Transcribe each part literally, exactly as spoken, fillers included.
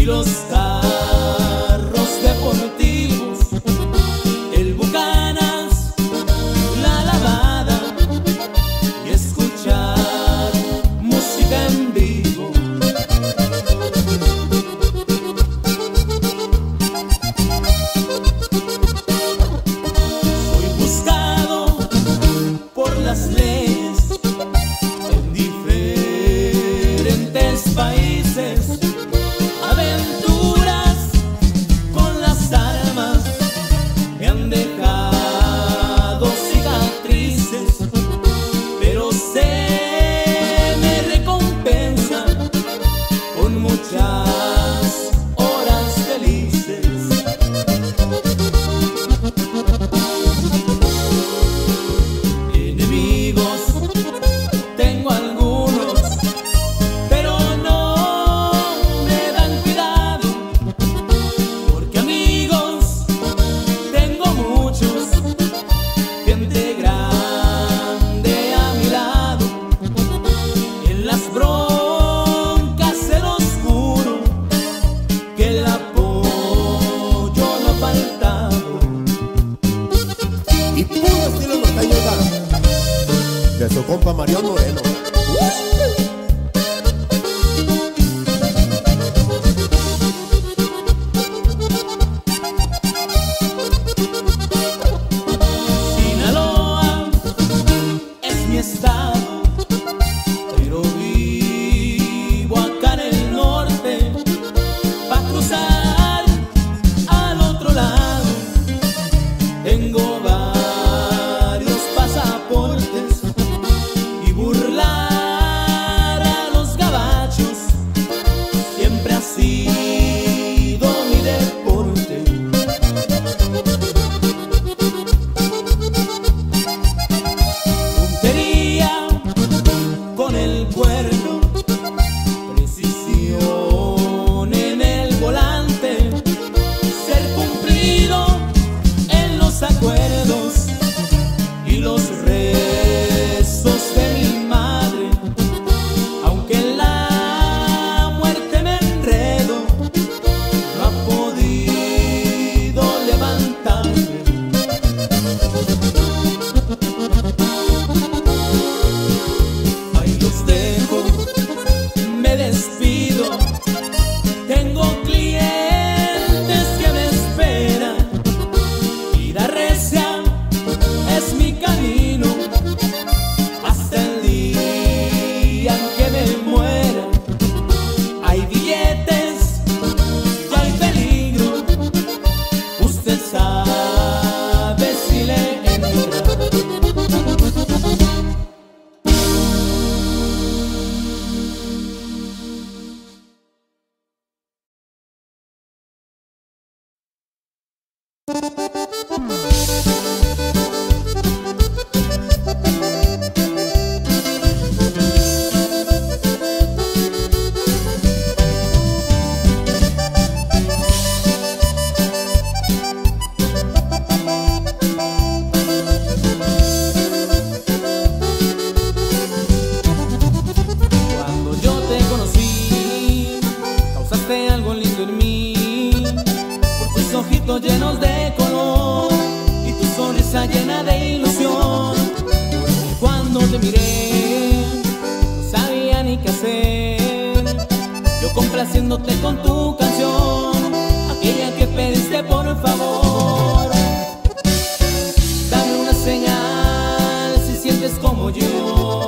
y los carros deportivos, el Bucanas, la lavada y escuchar música en vivo. Soy buscado por las leyes en diferentes países, aventuras con las armas me han dejado cicatrices, pero se me recompensa con muchas horas felices. Enemigos tengo algunos, pero no me dan cuidado, porque amigos tengo muchos, gente grande a mi lado. En las broncas se los juro que el apoyo no ha faltado. Y puro estilo norteño, oiga, de su compa Marión Moreno. Sinaloa es mi estado, pero vivo acá en el norte. Pa' cruzar al otro lado tengo varios pasaportes, y burlar a los gabachos siempre ha sido mi deporte. Puntería con el cuerno, precisión en el volante, ser cumplido en los acuerdos y los rezos de mi madre. Aunque en la muerte me enredo, no ha podido levantarme. Ahí los dejo, me despido. Tengo clientes que me esperan. Vida recia es mi camino hasta el día en que me muera. Hay billetes y hay peligro, usted sabe si le entra. Cuando yo te conocí, causaste algo lindo en mí, por tus ojitos llenos de color y tu sonrisa llena de ilusión. Porque cuando te miré, no sabía ni qué hacer, yo complaciéndote con tu canción, aquella que pediste por favor. Dame una señal si sientes como yo,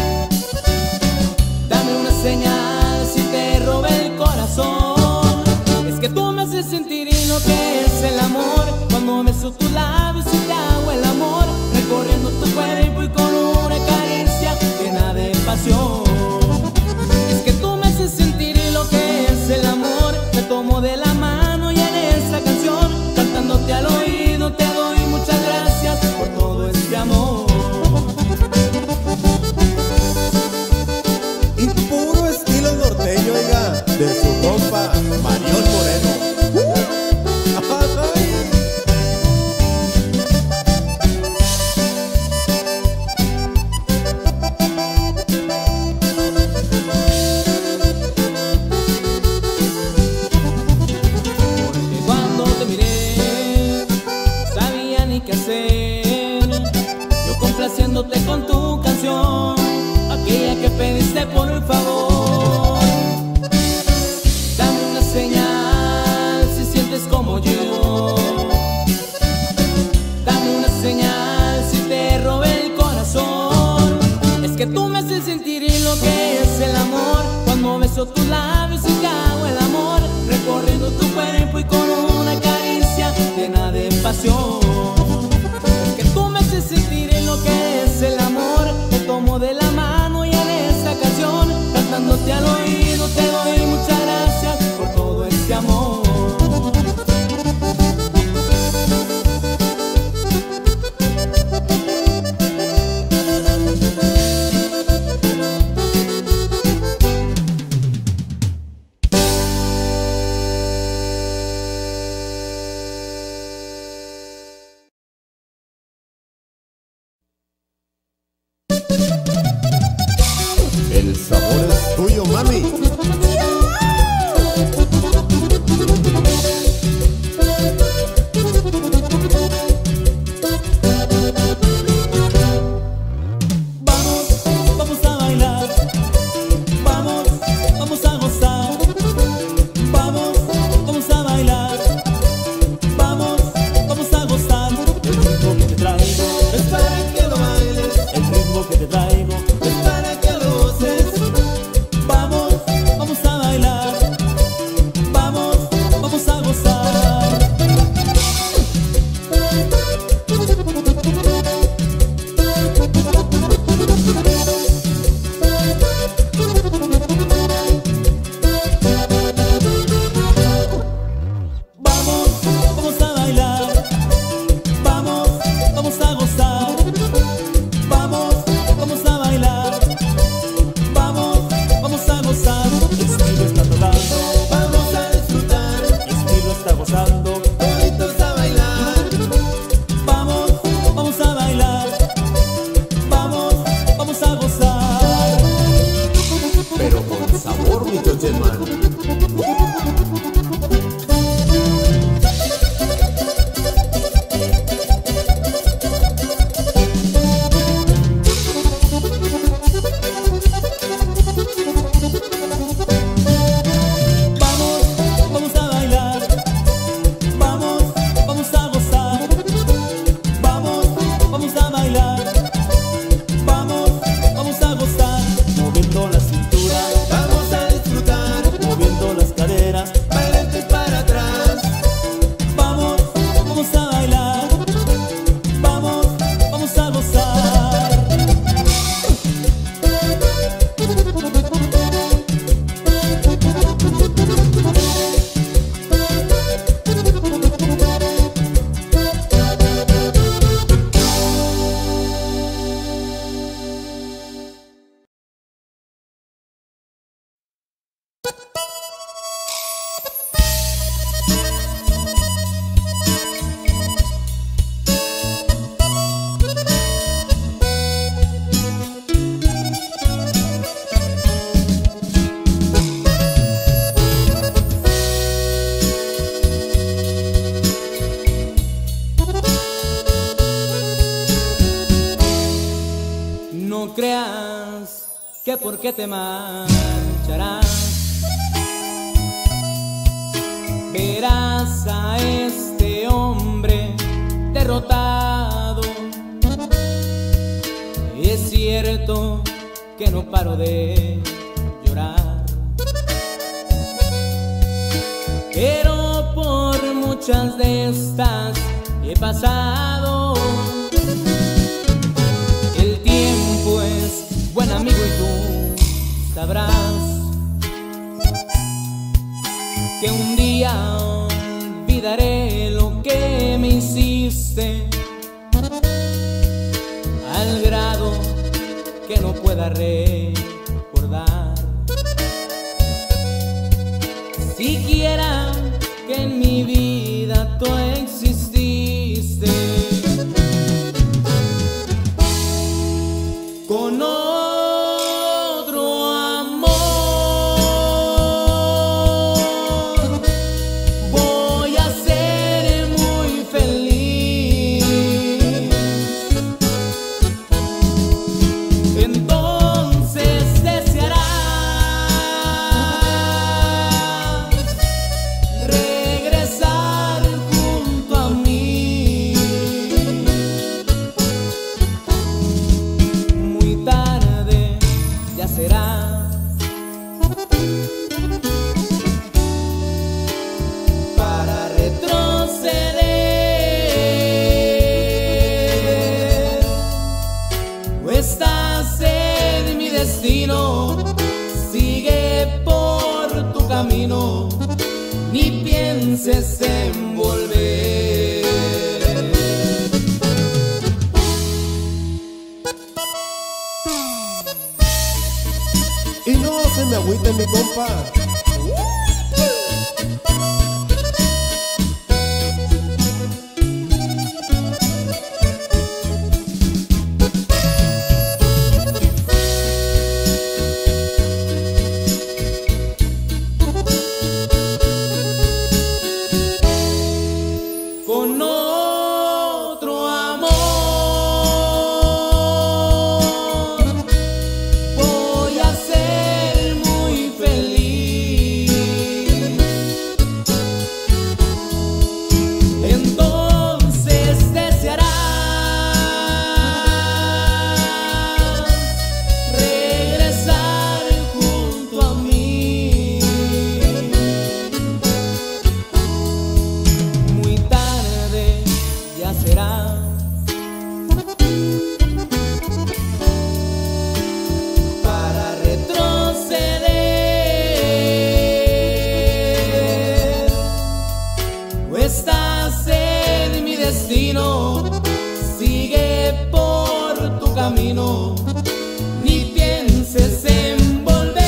dame una señal si te robé el corazón. Es que tú me haces sentir y lo que es el amor, cuando beso tus labios y te hago el amor, recorriendo tu cuerpo y con una caricia llena de pasión. Es que tú me haces sentir y lo que es el amor, te tomo de la mano y en esa canción, cantándote al oído, te doy muchas gracias por todo este amor. Y puro estilo norteño, oiga, de su compa Marión Moreno. Ay. lo que es el amor. Cuando beso tus labios y te hago el amor, recorriendo tu cuerpo y con una caricia llena de pasión. Es que tú me haces sentir en lo que es el amor. Te tomo de la mano y en esta canción, cantándote al oído, te doy muchas gracias por todo este amor. El sabor es tuyo, mami. Vamos, vamos a bailar. Vamos, vamos a gozar. Vamos, vamos a bailar. Vamos, vamos a gozar. El ritmo que te traigo es para que lo bailes. El ritmo que te traigo es para que lo goces. Vamos, vamos a bailar. Vamos, vamos a gozar. Vamos, vamos a bailar. Vamos, vamos a gozar. Vamos, vamos a bailar. Vamos, vamos a gozar. El estilo está tocando, vamos a disfrutar. El estilo está gozando, toditos a bailar. Vamos, vamos a bailar. Vamos, vamos a gozar. Pero con sabor, mi chocheman. Vamos, vamos a bailar. Vamos, vamos a gozar. Vamos, vamos a bailar. Vamos, vamos a gozar. Moviendo la cintura, vamos a disfrutar. Moviendo las caderas, para adelante y para atrás. Vamos, vamos a bailar. Vamos, vamos a gozar. No creas que porque te marcharás verás a este hombre derrotado. Es cierto que no paro de llorar, pero por muchas de estas he pasado. El tiempo es buen amigo y tú sabrás que un día olvidaré lo que me hiciste, al grado que no pueda recordar siquiera que en mi vida tú exististe. Con otro amor voy a ser muy feliz. Entonces desearás regresar. destino, sigue por tu camino, ni pienses en volver. Y no se me agüite mi compa. Con otro amor voy a ser muy feliz. Entonces desearás regresar junto a mí. Muy tarde ya será para retroceder. Tú estás en mi destino, sigue por tu camino, ni pienses en volver.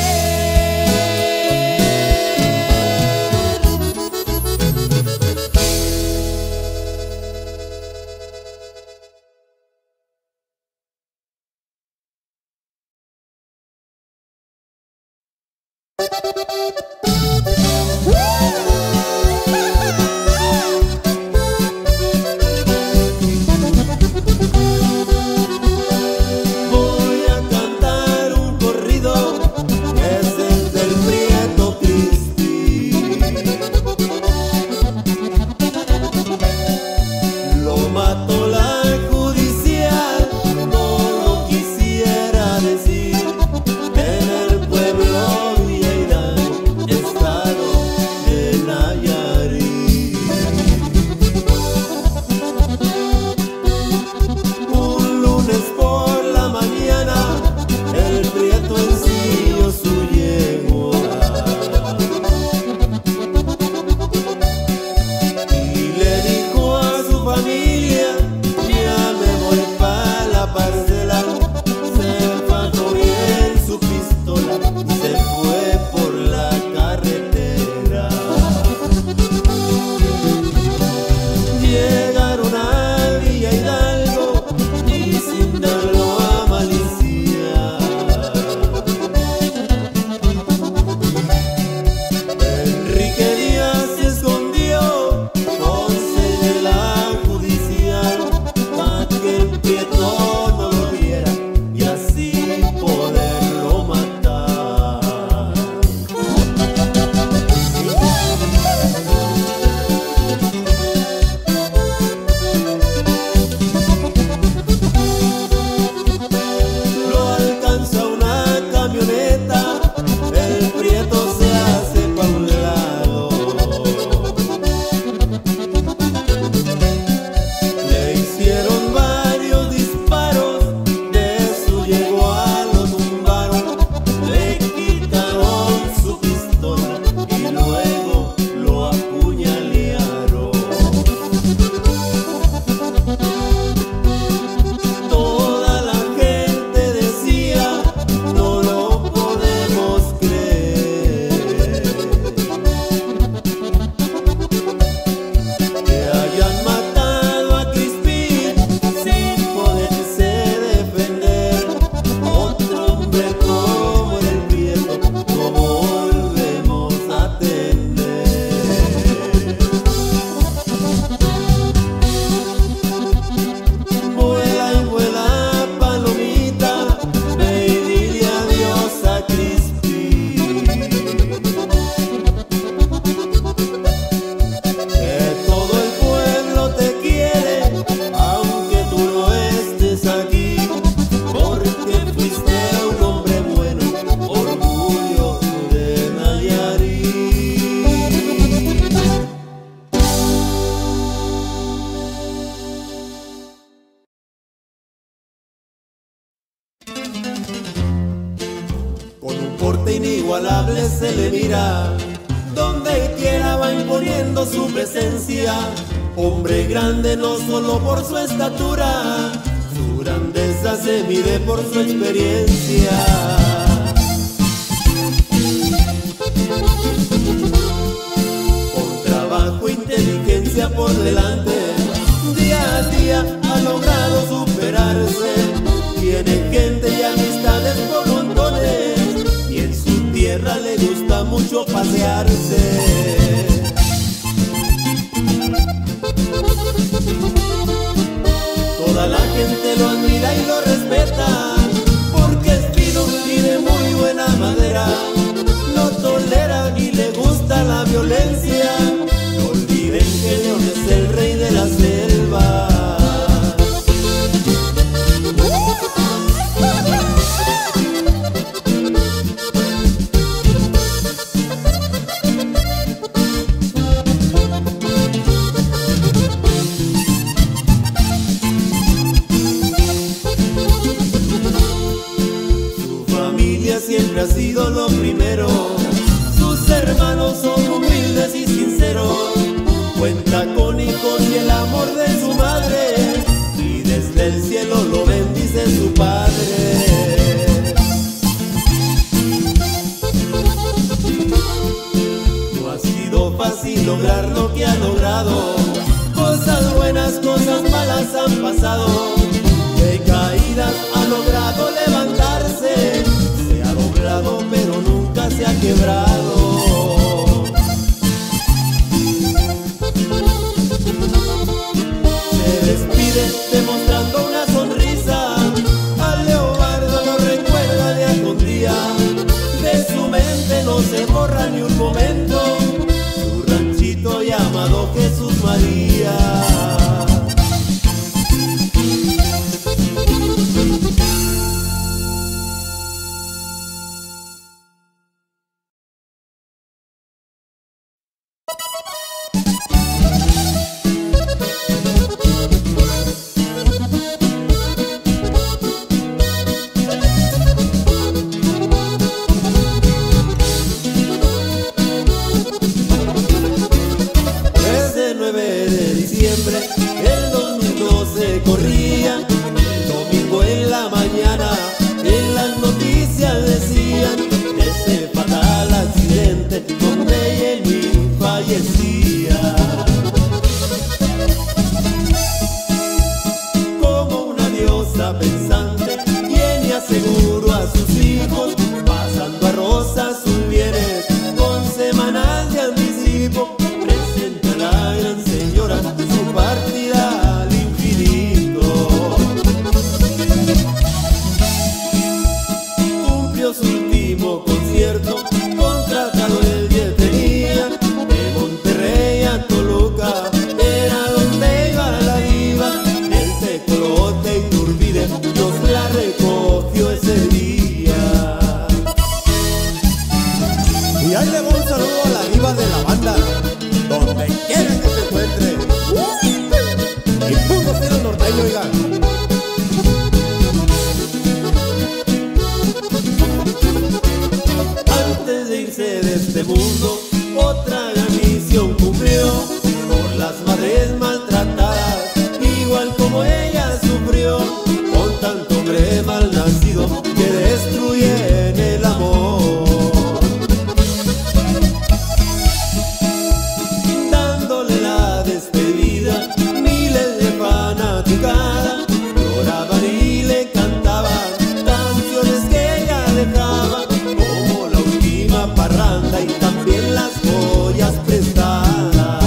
que se le mira, donde quiera va imponiendo su presencia. Hombre grande no solo por su estatura, su grandeza se mide por su experiencia. Con trabajo e inteligencia por delante, día a día ha logrado superarse. Tiene gente y amistades por montones, y en su tierra le gusta mucho pasearse. Toda la gente lo admira y lo respeta, porque es fino y de muy buena madera. No tolera y le gusta la violencia. No olviden que León es el rey de la selva. Siempre ha sido lo primero, sus hermanos son humildes y sinceros. Cuenta con hijos y el amor de su madre, y desde el cielo lo bendice su padre. No ha sido fácil lograr lo que ha logrado, cosas buenas, cosas malas han pasado. De caídas ha logrado levantarse, pero nunca se ha quebrado. Se despide demostrando una sonrisa, a Leobardo lo recuerda día con día. De su mente no se borra ni un momento su ranchito llamado Jesús María. El domingo se corría, el domingo en la mañana, en las noticias decían ese fatal accidente donde Jenny fallecía. Como una diosa pensante, Jenny aseguró a sus hijos, pasando a Rosa sus bienes con semanas de anticipo. Presenta a la gran señora su partida al infinito. Cumplió su último concierto, contratado el día tenía, de Monterrey a Toluca, era donde iba la diva. El Tecolote y Turbide, Dios la recogió ese día. Y ahí le va un saludo a la diva de la banda, donde quiera que se encuentre. Y puro estilo norteño, oigan. Antes de irse de este mundo, otra gran misión cumplió, por las madres maltratadas, igual como ella sufrió, con tanto hombre mal nacido que destruyen el amor. Dándole la despedida, miles de fanaticadas lloraban y le cantaban canciones que ella dejaba, como la última parranda y también las joyas prestadas.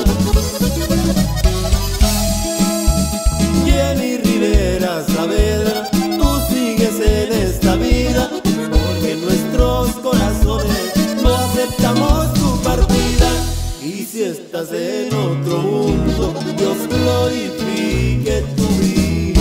Jenny Rivera Saavedra, tú sigues en esta vida, porque en nuestros corazones no aceptamos tu partida. Y si estás en otro mundo, Dios glorifique tu vida.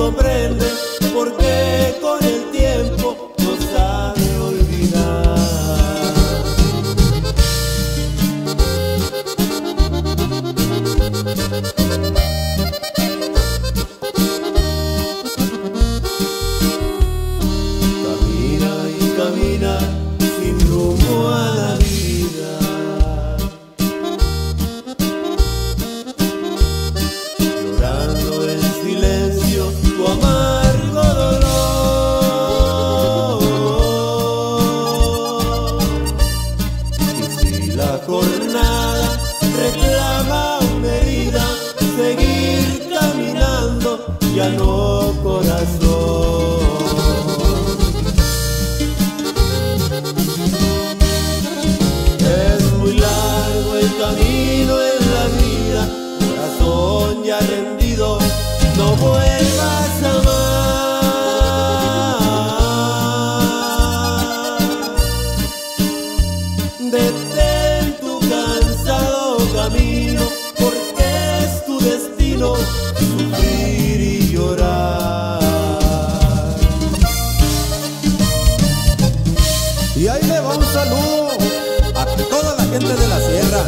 comprende por qué con el tiempo no sabe olvidar. Camina y camina sin rumbo a la vida, llorando en silencio tu amargo dolor. Y si la jornada reclama una herida, seguir caminando, ya no, corazón. Es muy largo el camino en la vida, corazón ya rendido, no vuelvas a amar. Detén tu cansado camino, porque es tu destino sufrir y llorar. Y ahí le va un saludo a toda la gente de la sierra.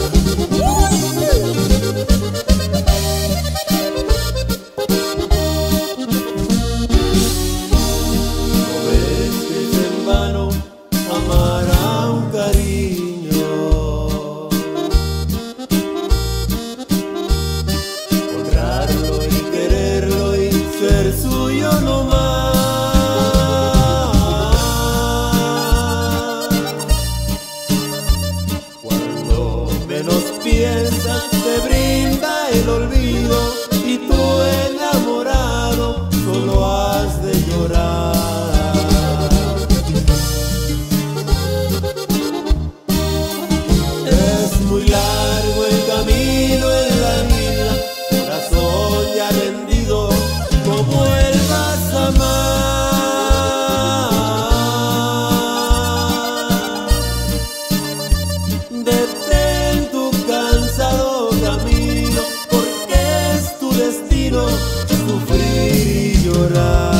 No ves que es en vano amar a un cariño, honrarlo y quererlo y ser suyo no más. Cuando menos piensas te brinda el olvido y tú enamorado solo has de llorar. Es muy largo el camino en la vida, corazón ya rendido, no vuelvas a amar. Detén tu cansado camino, porque es tu destino sufrir y llorar.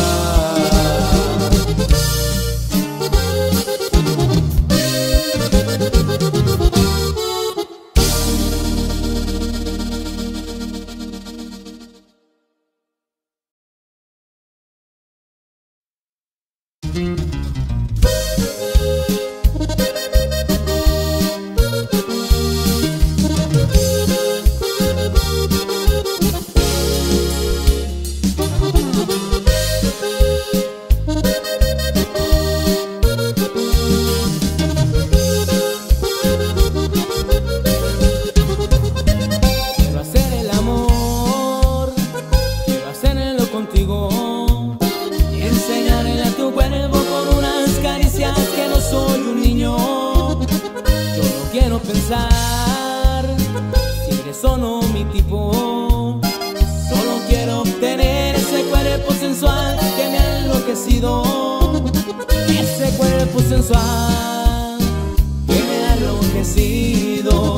Quiero hacer el amor, quiero hacerlo contigo y enseñarle a tu cuerpo con unas caricias que no soy un niño. Yo no quiero pensar si eres o no mi tipo, solo quiero obtener ese cuerpo sensual que me ha enloquecido, ese cuerpo sensual que me ha enloquecido.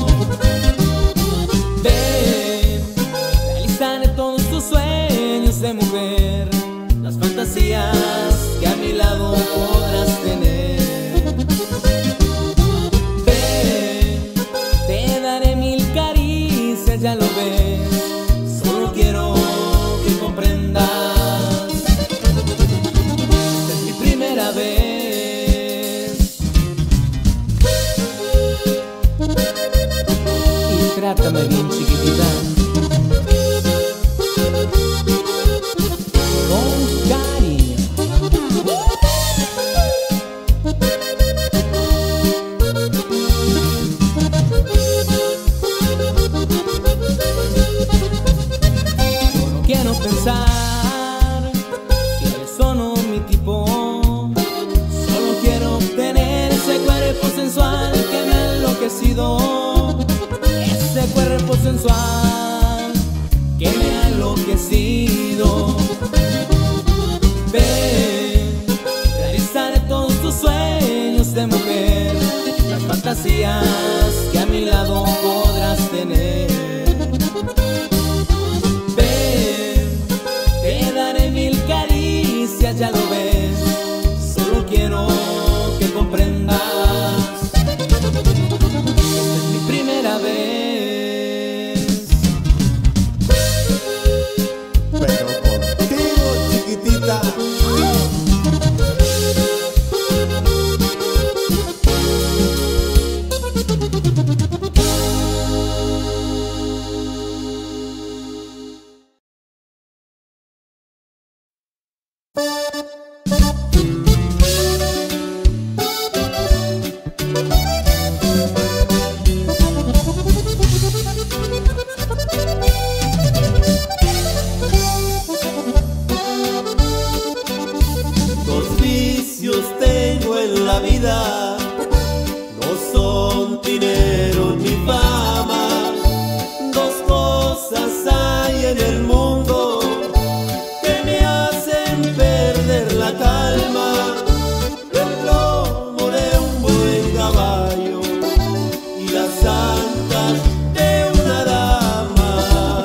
Ven, realizaré todos tus sueños de mujer, las fantasías que a mi lado podrás tener. Ven, te daré mil caricias, ya lo ves, solo quiero que comprendas. Esta es mi primera vez y trátame bien, chiquitita, con cariño. Yo no quiero pensar si eres o no mi tipo, solo quiero obtener ese cuerpo sensual que me ha enloquecido, ese cuerpo sensual que me ha enloquecido. Ven, realizaré todos tus sueños de mujer, las fantasías que a mi lado podrás tener. Ven, te daré mil Rosita. Dos vicios tengo en la vida, no son dinero ni fama. Dos cosas hay en el mundo que me hacen perder la calma: el lomo de un buen caballo y las ancas de una dama.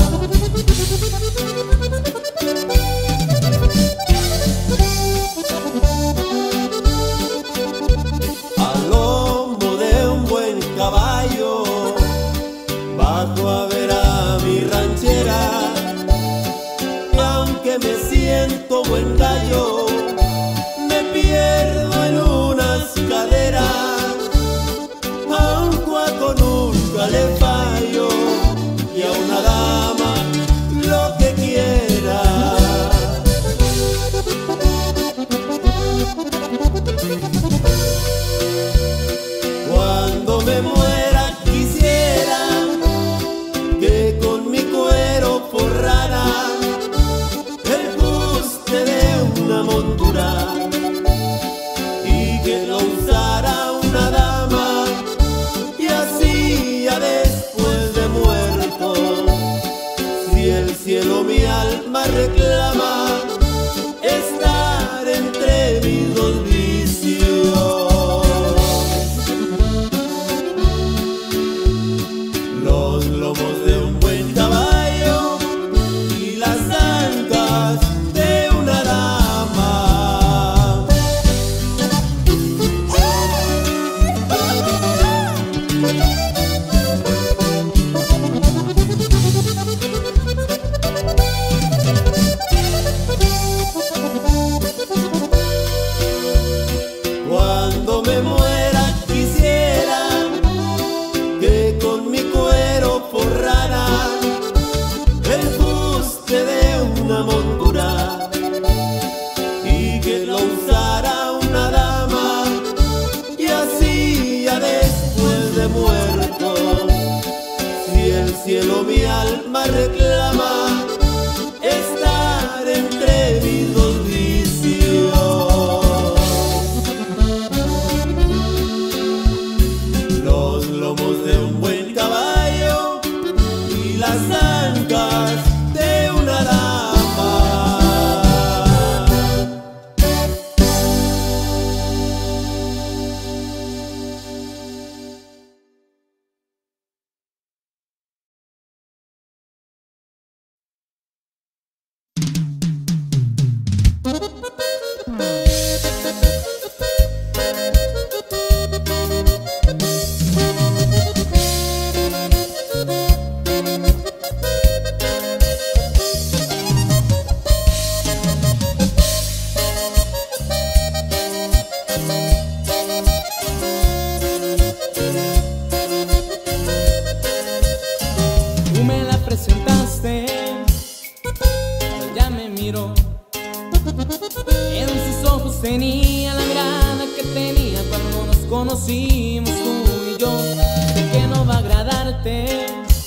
Al lomo de un buen caballo bajo a ver a mi ranchera, y aunque me siento buen gallo, me pierdo en unas caderas. A un cuaco nunca le fallo, y a una dama lo que quiera. Cuando me muera quisiera que con mi cuero forrara el fuste de una montura, y que lo usara una dama, y así ya después de muerto, si el cielo mi alma reclama, estar entre mis dos vicios. Los lomos de un buen caballo y las ancas de una dama. Cuando me muera quisiera que con mi cuero forrara el fuste de una montura, y que lo usara una dama, y así ya después de muerto, si el cielo mi alma reclama, estar entre mis dos vicios. Los lomos de un buen caballo y las ancas de una dama. Tú me la presentaste, ella me miró. En sus ojos tenía la mirada que tenía cuando nos conocimos tú y yo. Sé que no va a agradarte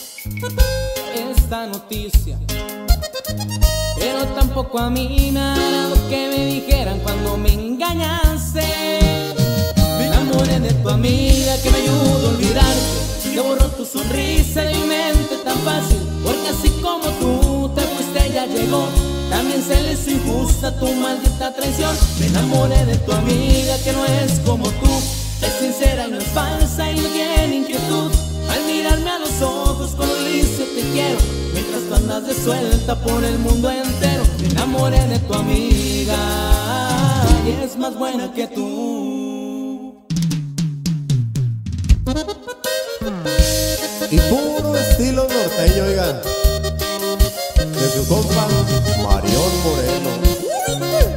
esta noticia, pero tampoco a mí me agradó que me dijeran cuando me engañaste. Me enamoré de tu amiga que me ayudó a olvidarte, que borró tu sonrisa de mi mente tan fácil, porque así como tú te fuiste ella llegó. También se le hizo injusta tu maldita traición. Me enamoré de tu amiga que no es como tú, es sincera y no es falsa y no tiene inquietud. Al mirarme a los ojos cuando dice te quiero, mientras tú andas de suelta por el mundo entero. Me enamoré de tu amiga y es más buena que tú. Y puro estilo norteño, oigan, de su compa Marión Moreno.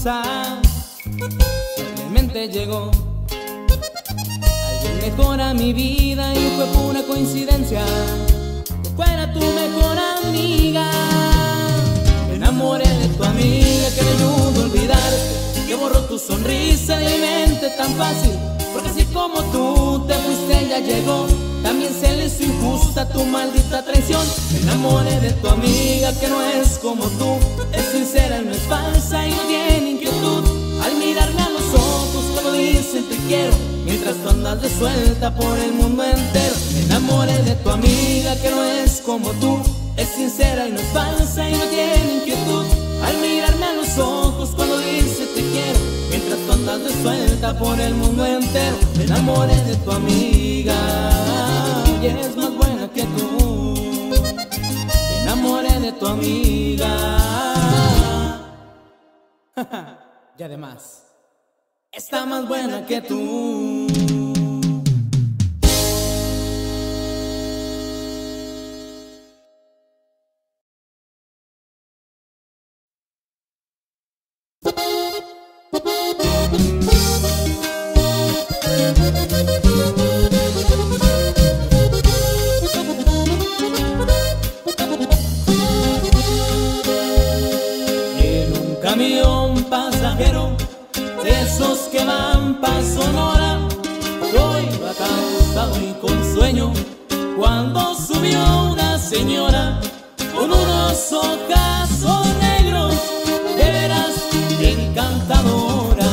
cosa. Simplemente llegó alguien mejor a mi vida y fue pura coincidencia que fuera tu mejor amiga. Me enamoré de tu amiga que me ayudó a olvidar, que borró tu sonrisa de mi mente tan fácil. Porque así como tú te fuiste, ella llegó. También se le hizo injusta tu maldita traición. Me enamoré de tu amiga que no es como tú, es sincera y no es falsa y no tiene inquietud. Al mirarme a los ojos cuando dicen te quiero, mientras tú andas de suelta por el mundo entero. Me enamoré de tu amiga que no es como tú, es sincera y no es falsa y no tiene inquietud. Al mirarme a los ojos cuando dice te quiero, mientras tú andas de suelta por el mundo entero. Me enamoré de tu amiga y es más buena que tú. Me enamoré de tu amiga y además está más buena que tú. En un camión pasajero de esos que van pa' Sonora, yo iba cansado y con sueño cuando subió una señora con unos ojazos negros, de veras encantadora.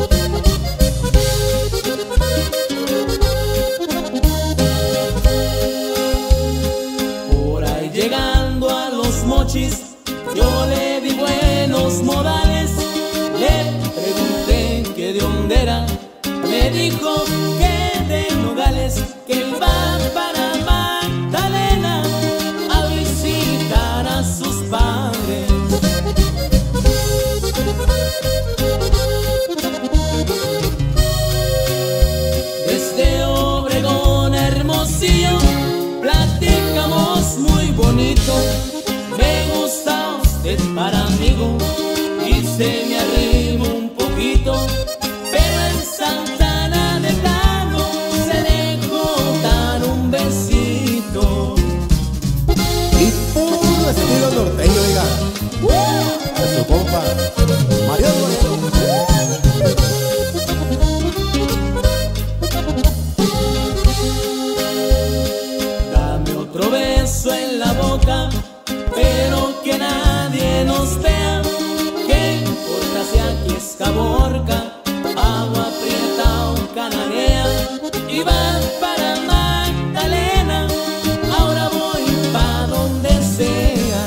Por ahí llegando a Los Mochis, yo le di buenos modales. Le pregunté que de dónde era, me dijo que de Nogales, que iba para Magdalena a visitar a sus padres. Desde Obregón a Hermosillo platicamos muy bonito. Me gusta usted para amigo y se me arrimó un poquito, pero en Santana de plano se dejó dar un besito. Y puro estilo norteño, oiga. A su compa Mario Moreno. Dame otro beso en la boca, pero que nadie nos vea. ¿Qué importa si aquí es Caborca, Agua Prieta o Cananea? Iba para Magdalena, ahora voy pa' donde sea.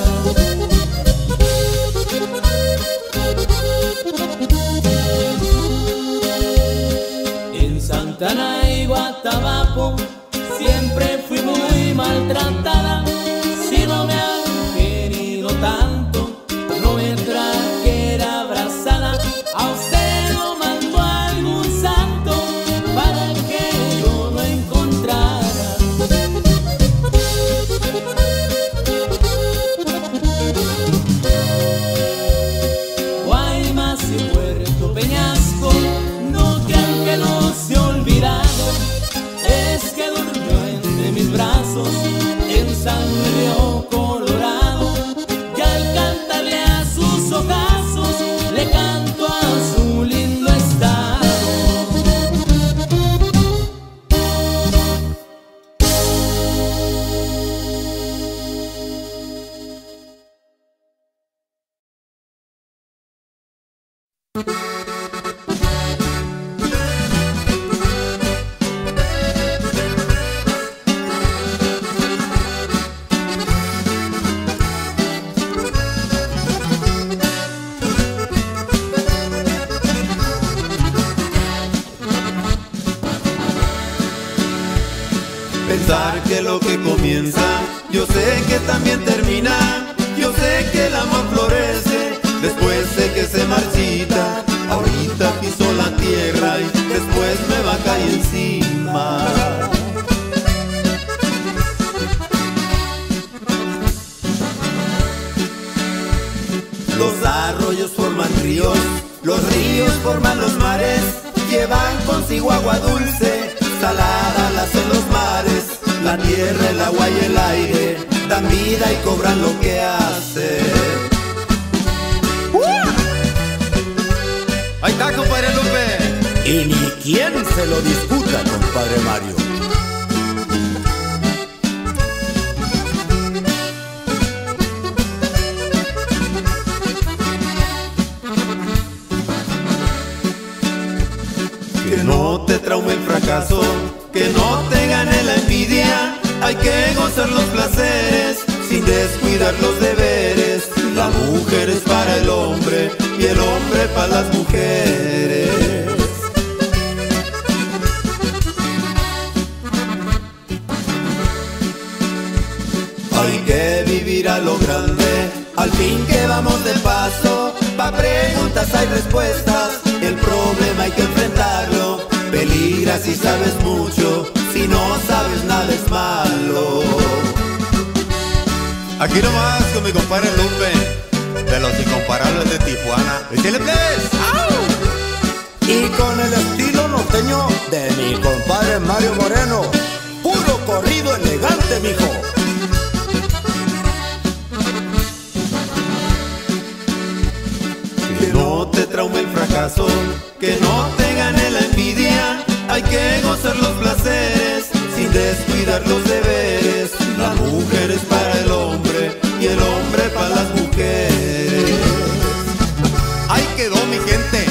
En Santana y Guatabapo siempre fui muy maltratada. Si no me han querido tanto, no me trajera abrazada. A usted lo mandó algún santo para que yo lo encontrara. Guaymas y Puerto Peñasco, no crean que no se ha olvidado. Es que durmió entre mis brazos en San Río Colorado, y al cantarle a sus ojazos le canto a su lindo estado. Pensar que lo que comienza, yo sé que también termina. Yo sé que el amor florece, después sé que se marchita. Ahorita piso la tierra y después me va a caer encima. Los arroyos forman ríos, Los ríos forman los mares, llevan consigo agua dulce, salada la hacen los mares. La tierra, el agua y el aire dan vida y cobran lo que hacen. Ahí está, compadre Lupe. Y ni quien se lo discuta, compadre Mario. Que no te traume el fracaso, que no te gane la envidia. Hay que gozar los placeres sin descuidar los deberes. La mujer es para el hombre y el hombre para las mujeres. Hay que vivir a lo grande, al fin que vamos de paso. Pa' preguntas hay respuestas, el problema hay que enfrentarlo. Peligra si sabes mucho, si no sabes nada es malo. Aquí nomás con mi compadre Lupe, de los incomparables de Tijuana. ¡Échale, plebes! Y con el estilo norteño de mi compadre Mario Moreno, puro corrido elegante, mijo. Que no te traume el fracaso, que no te gane la envidia. Hay que gozar los placeres sin descuidar los deberes. La mujer es para el hombre y el hombre para las mujeres. Ahí quedó, mi gente.